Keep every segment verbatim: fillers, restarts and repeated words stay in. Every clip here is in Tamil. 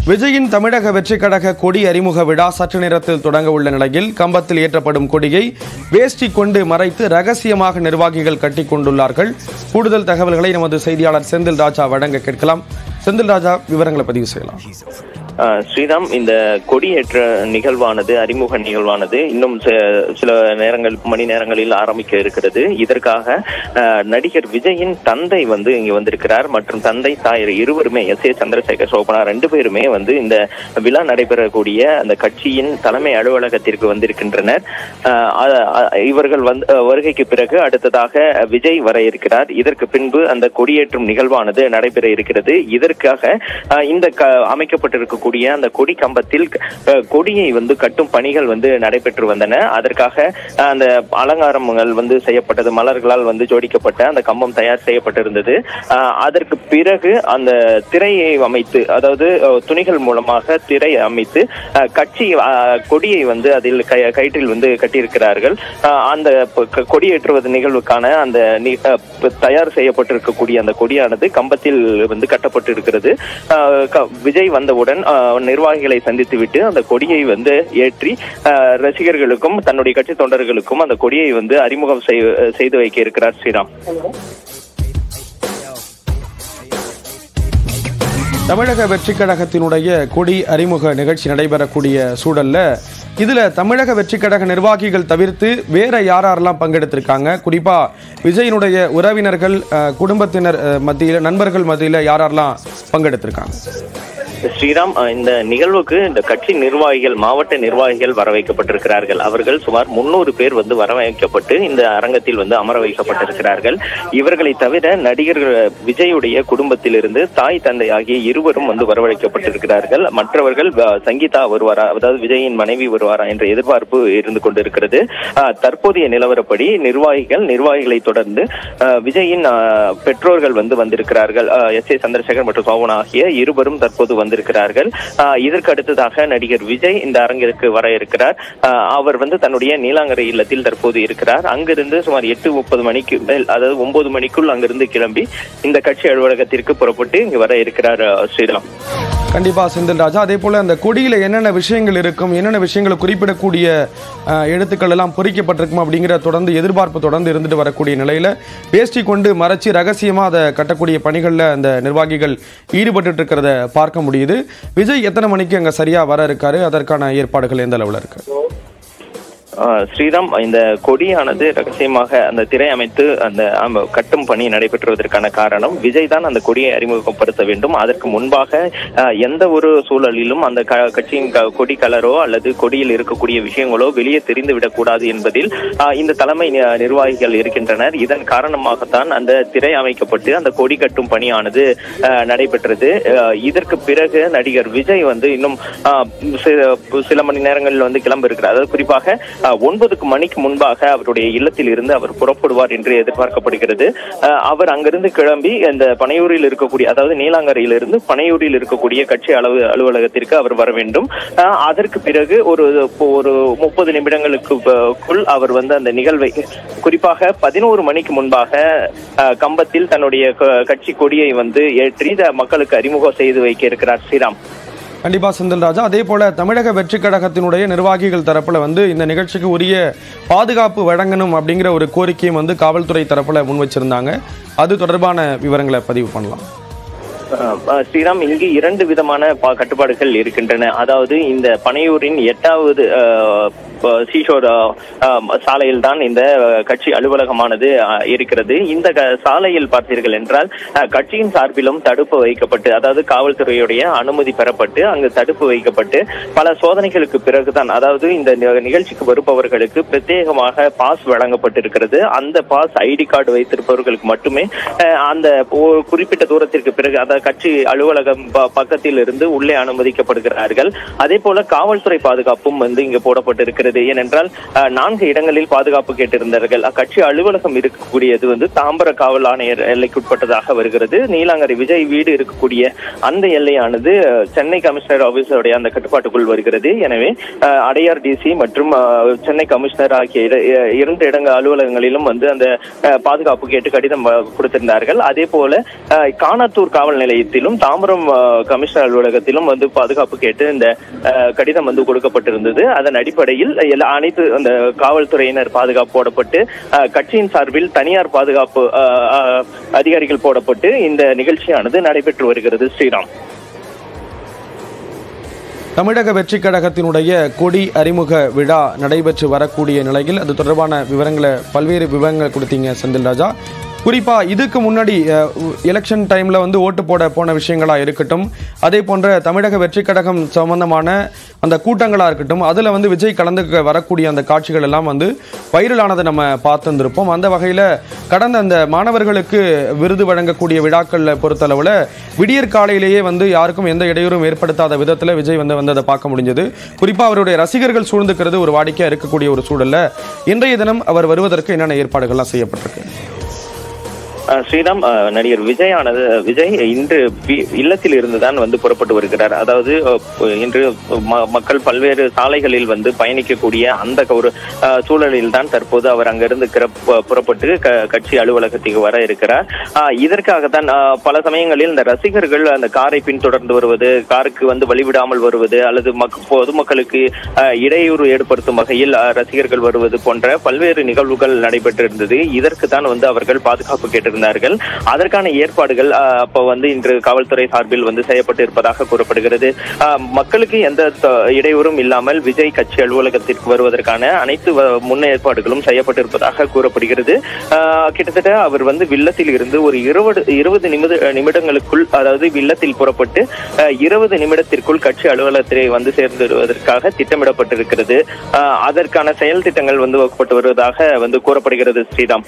விஜயின் தமிழக வெற்றிக் கழக கொடி அறிமுக விழா சற்று நேரத்தில் தொடங்க உள்ள நிலையில் கம்பத்தில் ஏற்றப்படும் கொடியை வேஷ்டி கொண்டு மறைத்து ரகசியமாக நிர்வாகிகள் கட்டிக் கொண்டுள்ளார்கள். கூடுதல் தகவல்களை நமது செய்தியாளர் செந்தில் ராஜா வழங்க கேட்கலாம். செந்தில் ராஜா, விவரங்களை பதிவு செய்யலாம். ஸ்ரீராம், இந்த கொடியேற்ற நிகழ்வானது அறிமுக நிகழ்வானது இன்னும் சில நேரங்கள் மணி நேரங்களில் ஆரம்பிக்க இருக்கிறது. இதற்காக நடிகர் விஜயின் தந்தை வந்து இங்கு வந்திருக்கிறார் மற்றும் தந்தை தாயர் இருவருமே எஸ் ஏ சந்திரசேகர் சோபனா ரெண்டு பேருமே வந்து இந்த விழா நடைபெறக்கூடிய அந்த கட்சியின் தலைமை அலுவலகத்திற்கு வந்திருக்கின்றனர். இவர்கள் வந்து வருகைக்கு பிறகு அடுத்ததாக விஜய் வர இருக்கிறார். இதற்கு பின்பு அந்த கொடியேற்றும் நிகழ்வானது நடைபெற இருக்கிறது. இதற்காக இந்த அமைக்கப்பட்டிருக்க அந்த கொடி கம்பத்தில் கொடியை வந்து கட்டும் பணிகள் வந்து நடைபெற்று வந்தன. அதற்காக அந்த அலங்காரங்கள் வந்து செய்யப்பட்டது, மலர்களால் வந்து ஜோடிக்கப்பட்ட அந்த கம்பம் தயார் செய்யப்பட்டிருந்தது. அதற்கு பிறகு அந்த திரையை அமைத்து, அதாவது துணிகள் மூலமாக திரை அமைத்து கட்சி கொடியை வந்து அதில் கயிற்றில் வந்து கட்டியிருக்கிறார்கள். அந்த கொடியேற்றுவது நிகழ்வுக்கான அந்த தயார் செய்யப்பட்டிருக்கக்கூடிய அந்த கொடியானது கம்பத்தில் வந்து கட்டப்பட்டிருக்கிறது. விஜய் வந்தவுடன் நிர்வாகிகளை சந்தித்துவிட்டு அந்த கொடியை வந்து ஏற்றி ரசிகர்களுக்கும் தன்னுடைய கட்சி தொண்டர்களுக்கும் அந்த கொடியை வந்து அறிமுகம் செய்து வைக்க இருக்கிறார். ஸ்ரீராம், தமிழக வெற்றிக் கழகத்தினுடைய கொடி அறிமுக நிகழ்ச்சி நடைபெறக்கூடிய சூழல்ல இதுல தமிழக வெற்றிக் கழக நிர்வாகிகள் தவிர்த்து வேற யாரெல்லாம் பங்கெடுத்திருக்காங்க? குறிப்பா விஜயினுடைய உறவினர்கள், குடும்பத்தினர் மத்தியில, நண்பர்கள் மத்தியில யாரெல்லாம் பங்கெடுத்திருக்காங்க? ஸ்ரீராம், இந்த நிகழ்வுக்கு இந்த கட்சி நிர்வாகிகள், மாவட்ட நிர்வாகிகள் வர வைக்கப்பட்டிருக்கிறார்கள். அவர்கள் சுமார் முன்னூறு பேர் வந்து வரவைக்கப்பட்டு இந்த அரங்கத்தில் வந்து அமர வைக்கப்பட்டிருக்கிறார்கள். இவர்களை தவிர நடிகர் விஜயுடைய குடும்பத்திலிருந்து தாய் தந்தை ஆகிய இருவரும் வந்து வரவழைக்கப்பட்டிருக்கிறார்கள். மற்றவர்கள் சங்கீதா வருவாரா, அதாவது விஜயின் மனைவி வருவாரா என்ற எதிர்பார்ப்பு இருந்து கொண்டிருக்கிறது. தற்போதைய நிலவரப்படி நிர்வாகிகள் நிர்வாகிகளை தொடர்ந்து விஜயின் பெற்றோர்கள் வந்து வந்திருக்கிறார்கள். எஸ் ஏ சந்திரசேகர் மற்றும் சோபனா ஆகிய இருவரும் தற்போது வந்திருக்கிறார்கள். இதற்கு அடுத்ததாக நடிகர் விஜய் இந்த அரங்கிற்கு வர இருக்கிறார். அவர் வந்து தன்னுடைய நீலாங்கரை இல்லத்தில் தற்போது இருக்கிறார். அங்கிருந்து சுமார் எட்டு முப்பது மணிக்கு மேல், அதாவது ஒன்பது மணிக்குள் அங்கிருந்து கிளம்பி இந்த கட்சி அலுவலகத்திற்கு புறப்பட்டு இங்கு வர இருக்கிறார். ஸ்ரீராம், கண்டிப்பா செந்தில் ராஜா, அதே போல அந்த கொடியில என்னென்ன விஷயங்கள் இருக்கும், என்னென்ன விஷயங்களை குறிப்பிடக்கூடிய எழுத்துக்கள் எல்லாம் பொறிக்கப்பட்டிருக்கும் அப்படிங்கிற தொடர்ந்து எதிர்பார்ப்பு தொடர்ந்து இருந்துட்டு வரக்கூடிய நிலையில வேஷ்டி கொண்டு மறைச்சு ரகசியமா அதை கட்டக்கூடிய பணிகள்ல அந்த நிர்வாகிகள் ஈடுபட்டு இருக்கிறத பார்க்க முடியுது. விஜய் எத்தனை மணிக்கு அங்க சரியா வர இருக்காரு? அதற்கான ஏற்பாடுகள் எந்த அளவுல இருக்கு? ஸ்ரீராம், இந்த கொடியானது ரகசியமாக அந்த திரை அமைத்து அந்த கட்டும் பணி நடைபெற்றுவதற்கான காரணம் விஜய் தான் அந்த கொடியை அறிமுகப்படுத்த வேண்டும். அதற்கு முன்பாக எந்த ஒரு சூழலிலும் அந்த கட்சியின் கொடி கலரோ அல்லது கொடியில் இருக்கக்கூடிய விஷயங்களோ வெளியே தெரிந்துவிடக் கூடாது என்பதில் இந்த தலைமை நிர்வாகிகள் இருக்கின்றனர். இதன் காரணமாகத்தான் அந்த திரை அமைக்கப்பட்டு அந்த கொடி கட்டும் பணியானது நடைபெற்றது. இதற்கு பிறகு நடிகர் விஜய் வந்து இன்னும் சில மணி நேரங்களில் வந்து கிளம்ப இருக்கிறார். அதாவது குறிப்பாக ஒன்பதுக்கு மணிக்கு முன்பாக அவருடைய இல்லத்தில் இருந்து அவர் புறப்படுவார் என்று எதிர்பார்க்கப்படுகிறது. அவர் அங்கிருந்து கிளம்பி அந்த பனையூரில் இருக்கக்கூடிய, அதாவது நீலாங்கரையிலிருந்து பனையூரில் இருக்கக்கூடிய கட்சி அளவு அலுவலகத்திற்கு அவர் வர வேண்டும். அதற்கு பிறகு ஒரு ஒரு முப்பது நிமிடங்களுக்குள் அவர் வந்து அந்த நிகழ்வை, குறிப்பாக பதினோரு மணிக்கு முன்பாக கம்பத்தில் தன்னுடைய கட்சி கொடியை வந்து ஏற்றி மக்களுக்கு அறிமுகம் செய்து வைக்க இருக்கிறார். ஸ்ரீராம், கண்டிப்பா செந்தில் ராஜா, அதே போல தமிழக வெற்றிக் கழகத்தினுடைய நிர்வாகிகள் தரப்புல வந்து இந்த நிகழ்ச்சிக்கு உரிய பாதுகாப்பு வழங்கணும் அப்படிங்கிற ஒரு கோரிக்கையும் வந்து காவல்துறை தரப்புல முன் வச்சிருந்தாங்க. அது தொடர்பான விவரங்களை பதிவு பண்ணலாம். ஸ்ரீராம், இங்கு இரண்டு விதமான கட்டுப்பாடுகள் இருக்கின்றன. அதாவது இந்த பனையூரின் எட்டாவது சீஷோர் சாலையில் தான் இந்த கட்சி அலுவலகமானது இருக்கிறது. இந்த சாலையில் பார்த்தீர்கள் என்றால் கட்சியின் சார்பிலும் தடுப்பு வைக்கப்பட்டு, அதாவது காவல்துறையுடைய அனுமதி பெறப்பட்டு அங்கு தடுப்பு வைக்கப்பட்டு பல சோதனைகளுக்கு பிறகுதான், அதாவது இந்த நிகழ்ச்சிக்கு வருபவர்களுக்கு பிரத்யேகமாக பாஸ் வழங்கப்பட்டிருக்கிறது. அந்த பாஸ் ஐடி கார்டு வைத்திருப்பவர்களுக்கு மட்டுமே அந்த குறிப்பிட்ட தூரத்திற்கு பிறகு, அதாவது கட்சி அலுவலகம் பக்கத்தில் இருந்து உள்ளே அனுமதிக்கப்படுகிறார்கள். அதே போல காவல்துறை பாதுகாப்பும் வந்து இங்கு போடப்பட்டிருக்கிறது. வருகிறது. ஏனென்றால் நான்கு இடங்களில் பாதுகாப்பு கேட்டிருந்தார்கள். அக்கட்சி அலுவலகம் இருக்கக்கூடியது வந்து தாம்பர காவல் ஆணையர் எல்லைக்குட்பட்டதாக வருகிறது. நீலாங்கரை விஜய் வீடு இருக்கக்கூடிய அந்த எல்லையானது சென்னை கமிஷனர் ஆபீஸோடைய அந்த கட்டுப்பாட்டுக்குள் வருகிறது. எனவே அடையார் டிசி மற்றும் சென்னை கமிஷனர் ஆகிய இரண்டு இடங்கள் அலுவலகங்களிலும் வந்து அந்த பாதுகாப்பு கேட்டு கடிதம் கொடுத்திருந்தார்கள். அதே போல காணாத்தூர் காவல் நிலையத்திலும் தாம்பரம் கமிஷனர் அலுவலகத்திலும் வந்து பாதுகாப்பு கேட்டு இந்த கடிதம் வந்து கொடுக்கப்பட்டிருந்தது. அதன் அடிப்படையில் அனைத்து அந்த காவல்துறையினர் பாதுகாப்பு போடப்பட்டு கட்சியின் சார்பில் தனியார் பாதுகாப்பு அதிகாரிகள் போடப்பட்டு இந்த நிகழ்ச்சியானது நடைபெற்று வருகிறது. ஸ்ரீராம், தமிழக வெற்றி கழகத்தினுடைய கொடி அறிமுக விழா நடைபெற்று வரக்கூடிய நிலையில் அது தொடர்பான விவரங்களை பல்வேறு விவரங்களை கொடுத்தீங்க செந்தில் ராஜா. குறிப்பாக இதுக்கு முன்னாடி எலெக்ஷன் டைமில் வந்து ஓட்டு போட போன விஷயங்களாக இருக்கட்டும், அதே போன்ற தமிழக வெற்றி கழகம் சம்பந்தமான அந்த கூட்டங்களாக இருக்கட்டும், அதில் வந்து விஜய் கலந்து வரக்கூடிய அந்த காட்சிகள் எல்லாம் வந்து வைரலானதை நம்ம பார்த்துருந்துருப்போம். அந்த வகையில் கடந்த அந்த மாணவர்களுக்கு விருது வழங்கக்கூடிய விழாக்களில் பொறுத்தளவில் விடியற் காலையிலேயே வந்து யாருக்கும் எந்த இடையூறும் ஏற்படுத்தாத விதத்தில் விஜய் வந்து வந்து அதை பார்க்க முடிஞ்சது. குறிப்பாக அவருடைய ரசிகர்கள் சூழ்ந்துக்கிறது ஒரு வாடிக்கையாக இருக்கக்கூடிய ஒரு சூழலில் இன்றைய தினம் அவர் வருவதற்கு என்னென்ன ஏற்பாடுகள்லாம் செய்யப்பட்டிருக்கு? ஸ்ரீராம், நடிகர் விஜயானது விஜய் இன்று இல்லத்தில் இருந்துதான் வந்து புறப்பட்டு வருகிறார். அதாவது இன்று மக்கள் பல்வேறு சாலைகளில் வந்து பயணிக்கக்கூடிய அந்த ஒரு சூழலில் தான் தற்போது அவர் அங்கிருந்து புறப்பட்டு கட்சி அலுவலகத்துக்கு வர இருக்கிறார். இதற்காகத்தான் பல சமயங்களில் இந்த ரசிகர்கள் அந்த காரை பின்தொடர்ந்து வருவது, காருக்கு வந்து வழிவிடாமல் வருவது, அல்லது பொதுமக்களுக்கு இடையூறு ஏற்படுத்தும் வகையில் ரசிகர்கள் வருவது போன்ற பல்வேறு நிகழ்வுகள் நடைபெற்றிருந்தது. இதற்கு தான் வந்து அவர்கள் பாதுகாப்பு கேட்டிருந்தார்கள். அதற்கான ஏற்பாடுகள் அப்ப வந்து இன்று காவல்துறை சார்பில் வந்து செய்யப்பட்டு இருப்பதாக கூறப்படுகிறது. மக்களுக்கு எந்த இடையூறும் இல்லாமல் விஜய் கட்சி அலுவலகத்திற்கு வருவதற்கான அனைத்து முன்னேற்பாடுகளும் செய்யப்பட்டிருப்பதாக கூறப்படுகிறது. கிட்டத்தட்ட அவர் வந்து வில்லத்தில் இருந்து ஒரு இருபது இருபது நிமிட நிமிடங்களுக்குள் அதாவது வில்லத்தில் புறப்பட்டு இருபது நிமிடத்திற்குள் கட்சி அலுவலகத்தை வந்து சேர்ந்து வருவதற்காக திட்டமிடப்பட்டிருக்கிறது. அதற்கான செயல் திட்டங்கள் வந்து வகுப்பட்டு வருவதாக வந்து கூறப்படுகிறது. ஸ்ரீராம்,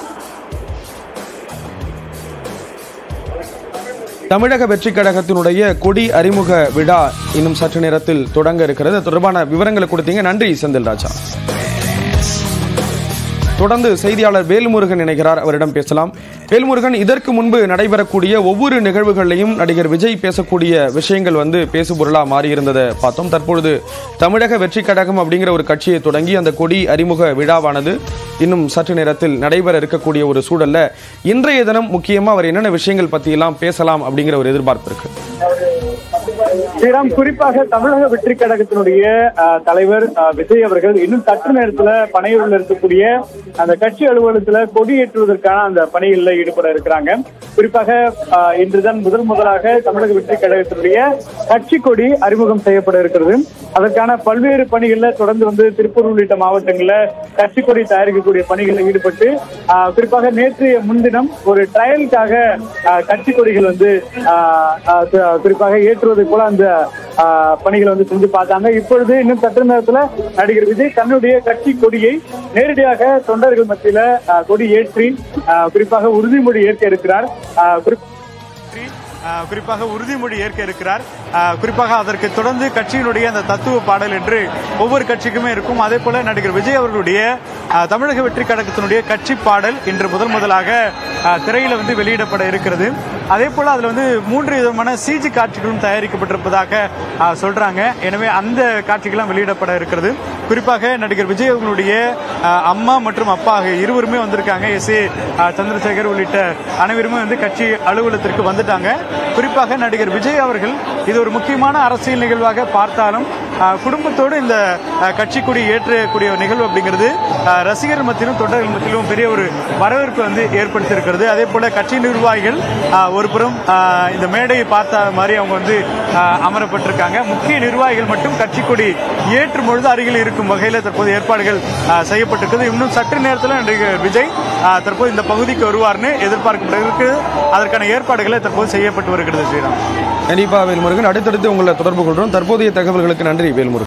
தமிழக வெற்றி கழகத்தினுடைய கொடி அறிமுக விழா இன்னும் சற்று நேரத்தில் தொடங்க இருக்கிறது. தொடர்பான விவரங்களை கொடுத்தீங்க. நன்றி செந்தில் ராஜா. தொடர்ந்து செய்தியாளர் வேல்முருகன் இணைகிறார், அவரிடம் பேசலாம். வேல்முருகன், இதற்கு முன்பு நடைபெறக்கூடிய ஒவ்வொரு நிகழ்வுகளிலையும் நடிகர் விஜய் பேசக்கூடிய விஷயங்கள் வந்து பேசுபொருளா மாறியிருந்ததை பார்த்தோம். தற்பொழுது தமிழக வெற்றி கழகம் அப்படிங்கிற ஒரு கட்சியை தொடங்கி அந்த கொடி அறிமுக விழாவானது இன்னும் சற்று நேரத்தில் நடைபெற இருக்கக்கூடிய ஒரு சூழல்ல இன்றைய தினம் முக்கியமா அவர் என்னென்ன விஷயங்கள் பத்தி எல்லாம் பேசலாம் அப்படிங்கிற ஒரு எதிர்பார்ப்பு இருக்கு? ஸ்ரீராம், குறிப்பாக தமிழக வெற்றி கழகத்தினுடைய தலைவர் விஜய் அவர்கள் இன்னும் சற்று நேரத்துல பனையூரில் இருக்கக்கூடிய அந்த கட்சி அலுவலகத்துல கொடியேற்றுவதற்கான அந்த பணிகளில் ஈடுபட இருக்கிறாங்க. குறிப்பாக இன்றுதான் முதல் முதலாக தமிழக வெற்றி கழகத்தினுடைய கட்சி கொடி அறிமுகம் செய்யப்பட இருக்கிறது. அதற்கான பல்வேறு பணிகள்ல தொடர்ந்து வந்து திருப்பூர் உள்ளிட்ட மாவட்டங்கள்ல கட்சி கொடி தயாரிக்கக்கூடிய பணிகளில் ஈடுபட்டு குறிப்பாக நேற்றைய முன்தினம் ஒரு ட்ரையலுக்காக கட்சி கொடிகள் வந்து குறிப்பாக ஏற்றுவதை போல அந்த பணிகளை வந்து செஞ்சு பார்த்தாங்க. இப்பொழுது இன்னும் சற்று நேரத்துல நடிகர் விஜய் தன்னுடைய கட்சி கொடியை நேரடியாக தொண்டர்கள் மத்தியில கொடி ஏற்றி குறிப்பாக உறுதிமொழி ஏற்க இருக்கிறார். குறிப்பாக உறுதிமொழி ஏற்க இருக்கிறார். குறிப்பாக அதற்கு தொடர்ந்து கட்சியினுடைய அந்த தத்துவ பாடல் என்று ஒவ்வொரு கட்சிக்குமே இருக்கும். அதே போல நடிகர் விஜய் அவர்களுடைய தமிழக வெற்றி கழகத்தினுடைய கட்சி பாடல் இன்று முதல் முதலாக திரையில வந்து வெளியிடப்பட இருக்கிறது. அதே போல அதுல வந்து மூன்று விதமான சிஜி காட்சிகளும் தயாரிக்கப்பட்டிருப்பதாக சொல்றாங்க. எனவே அந்த காட்சிகளும் வெளியிடப்பட இருக்கிறது. குறிப்பாக நடிகர் விஜய் அவர்களுடைய அம்மா மற்றும் அப்பா இருவருமே வந்திருக்காங்க. எஸ் ஏ சந்திரசேகர் உள்ளிட்ட அனைவருமே வந்து கட்சி அலுவலகத்திற்கு வந்துட்டாங்க. குறிப்பாக நடிகர் விஜய் அவர்கள் இது ஒரு முக்கியமான அரசியல் நிகழ்வாக பார்த்தாலும் குடும்பத்தோடு இந்த கட்சி கொடி ஏற்றக்கூடிய நிகழ்வு அப்படிங்கிறது ரசிகர் மத்தியிலும் தொண்டர்கள் மத்தியிலும் பெரிய ஒரு வரவேற்பு வந்து ஏற்படுத்தியிருக்கிறது. அதே போல கட்சி நிர்வாகிகள் ஒரு புறம் இந்த மேடையை பார்த்த மாதிரி அவங்க வந்து அமரப்பட்டிருக்காங்க. முக்கிய நிர்வாகிகள் மட்டும் கட்சி கொடி ஏற்றும் பொழுது அருகில் இருக்கும் வகையில் தற்போது ஏற்பாடுகள் செய்யப்பட்டிருக்கிறது. இன்னும் சற்று நேரத்தில் நடிகர் விஜய் தற்போது இந்த பகுதிக்கு வருவார்னு எதிர்பார்க்கப்படுகிறது. அதற்கான ஏற்பாடுகளை தற்போது செய்யப்பட்டு வருகிறது. ஸ்ரீராம், கண்டிப்பா வேல்முருகன், அடுத்தடுத்து உங்களை தொடர்பு கொள்றோம். தற்போதைய தகவல்களுக்கு நன்றி வேல்முருகன்.